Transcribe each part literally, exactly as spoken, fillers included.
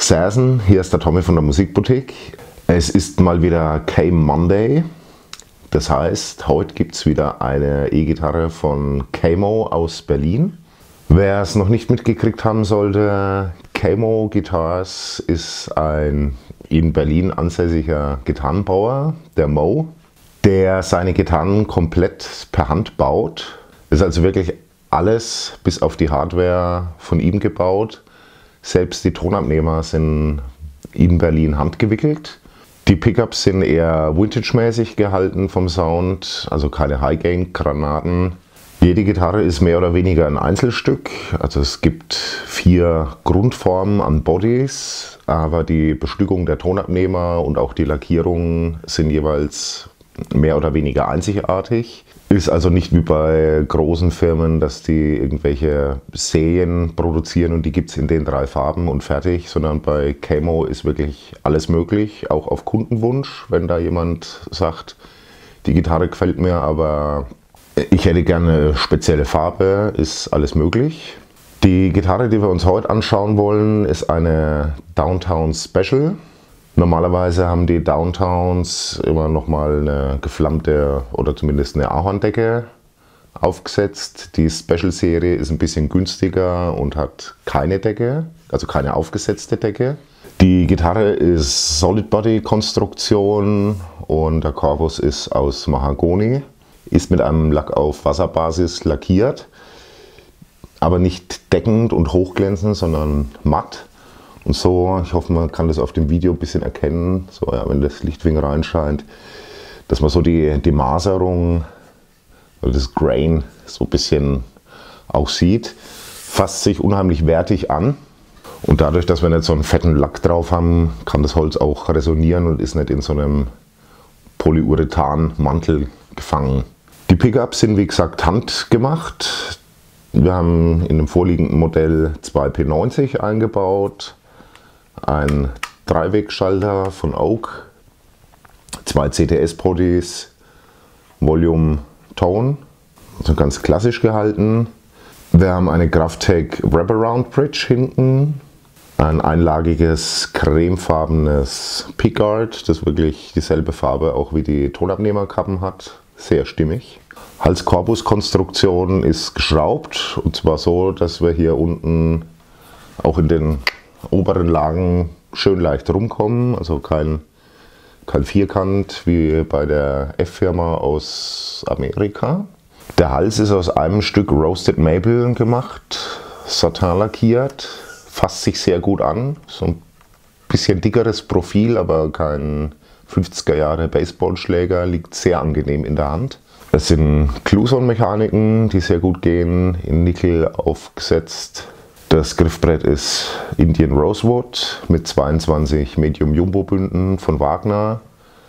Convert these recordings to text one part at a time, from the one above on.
Sersen, hier ist der Tommy von der Musikboutique. Es ist mal wieder K-Monday. Das heißt, heute gibt es wieder eine E-Gitarre von Camo aus Berlin. Wer es noch nicht mitgekriegt haben sollte, Camo Guitars ist ein in Berlin ansässiger Gitarrenbauer, der Mo, der seine Gitarren komplett per Hand baut. Ist also wirklich alles bis auf die Hardware von ihm gebaut. Selbst die Tonabnehmer sind in Berlin handgewickelt. Die Pickups sind eher Vintage-mäßig gehalten vom Sound, also keine High-Gain-Granaten. Jede Gitarre ist mehr oder weniger ein Einzelstück. Also es gibt vier Grundformen an Bodies, aber die Bestückung der Tonabnehmer und auch die Lackierung sind jeweils mehr oder weniger einzigartig. Ist also nicht wie bei großen Firmen, dass die irgendwelche Serien produzieren und die gibt es in den drei Farben und fertig, sondern bei Camo ist wirklich alles möglich, auch auf Kundenwunsch. Wenn da jemand sagt, die Gitarre gefällt mir, aber ich hätte gerne eine spezielle Farbe, ist alles möglich. Die Gitarre, die wir uns heute anschauen wollen, ist eine Downtown Special. Normalerweise haben die Downtowns immer nochmal eine geflammte oder zumindest eine Ahorndecke aufgesetzt. Die Special-Serie ist ein bisschen günstiger und hat keine Decke, also keine aufgesetzte Decke. Die Gitarre ist Solid-Body-Konstruktion und der Korpus ist aus Mahagoni, ist mit einem Lack auf Wasserbasis lackiert, aber nicht deckend und hochglänzend, sondern matt. Und so, ich hoffe, man kann das auf dem Video ein bisschen erkennen, so, ja, wenn das Lichtwing reinscheint, dass man so die, die Maserung oder das Grain so ein bisschen auch sieht. Fasst sich unheimlich wertig an. Und dadurch, dass wir nicht so einen fetten Lack drauf haben, kann das Holz auch resonieren und ist nicht in so einem Polyurethan-Mantel gefangen. Die Pickups sind wie gesagt handgemacht. Wir haben in dem vorliegenden Modell zwei P neunzig eingebaut. Ein Dreiwegschalter von Oak, zwei C T S-Podis, Volume Tone, also ganz klassisch gehalten. Wir haben eine Graphtec Wraparound Bridge hinten, ein einlagiges cremefarbenes Pickguard, das wirklich dieselbe Farbe auch wie die Tonabnehmerkappen hat, sehr stimmig. Halskorpuskonstruktion ist geschraubt und zwar so, dass wir hier unten auch in den oberen Lagen schön leicht rumkommen, also kein, kein Vierkant wie bei der F-Firma aus Amerika. Der Hals ist aus einem Stück Roasted Maple gemacht, Satin lackiert, fasst sich sehr gut an, so ein bisschen dickeres Profil, aber kein fünfziger Jahre Baseballschläger, liegt sehr angenehm in der Hand. Es sind Cluson-Mechaniken, die sehr gut gehen, in Nickel aufgesetzt. Das Griffbrett ist Indian Rosewood mit zweiundzwanzig Medium-Jumbo-Bünden von Wagner.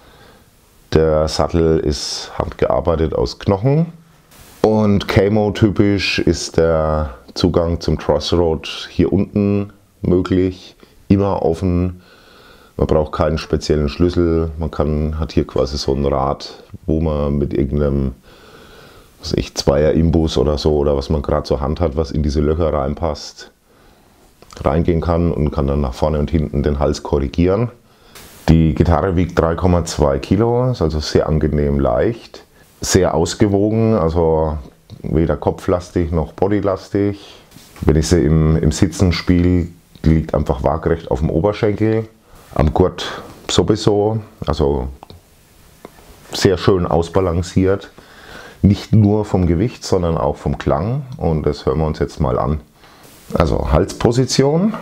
Der Sattel ist handgearbeitet aus Knochen. Und Camo-typisch ist der Zugang zum Crossroad hier unten möglich, immer offen. Man braucht keinen speziellen Schlüssel, man kann, hat hier quasi so ein Rad, wo man mit irgendeinem was ich, Zweier-Imbus oder so, oder was man gerade zur Hand hat, was in diese Löcher reinpasst, reingehen kann und kann dann nach vorne und hinten den Hals korrigieren. Die Gitarre wiegt drei Komma zwei Kilo, ist also sehr angenehm leicht, sehr ausgewogen, also weder kopflastig noch bodylastig. Wenn ich sie im, im Sitzen spiele, die liegt einfach waagrecht auf dem Oberschenkel. Am Gurt sowieso, also sehr schön ausbalanciert. Nicht nur vom Gewicht, sondern auch vom Klang. Und das hören wir uns jetzt mal an. Also Halsposition.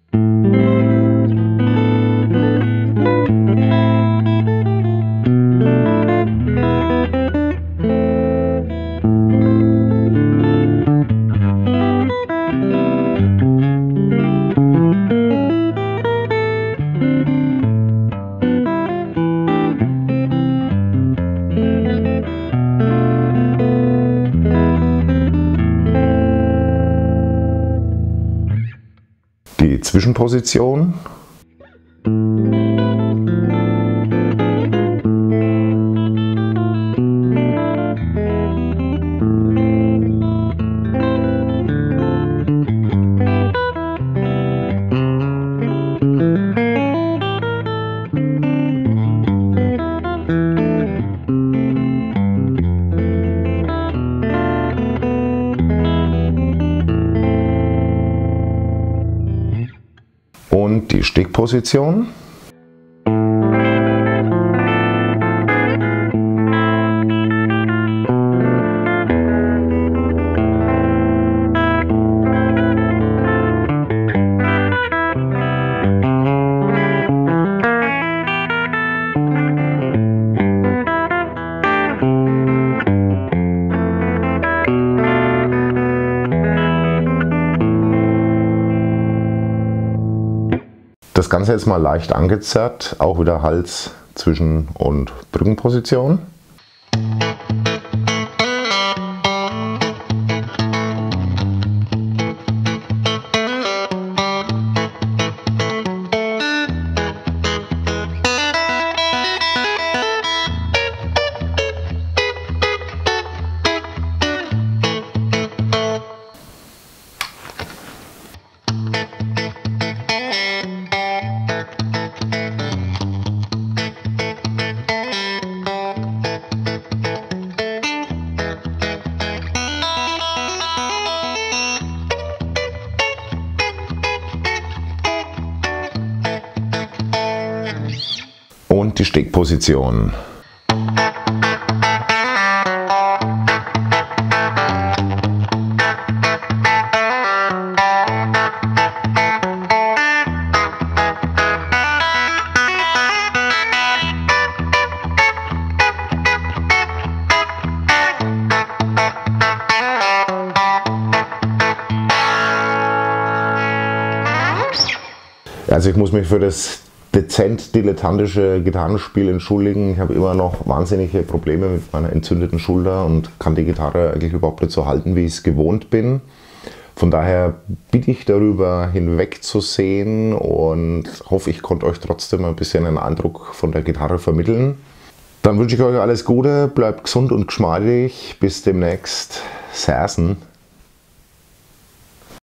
Die Zwischenposition. Und die Stickposition. Das Ganze jetzt mal leicht angezerrt, auch wieder Hals, Zwischen- und Brückenposition. Und die Stickposition. Also ich muss mich für das dezent dilettantische Gitarrenspiel entschuldigen. Ich habe immer noch wahnsinnige Probleme mit meiner entzündeten Schulter und kann die Gitarre eigentlich überhaupt nicht so halten, wie ich es gewohnt bin. Von daher bitte ich darüber hinwegzusehen und hoffe, ich konnte euch trotzdem ein bisschen einen Eindruck von der Gitarre vermitteln. Dann wünsche ich euch alles Gute, bleibt gesund und geschmeidig. Bis demnächst. Sersen.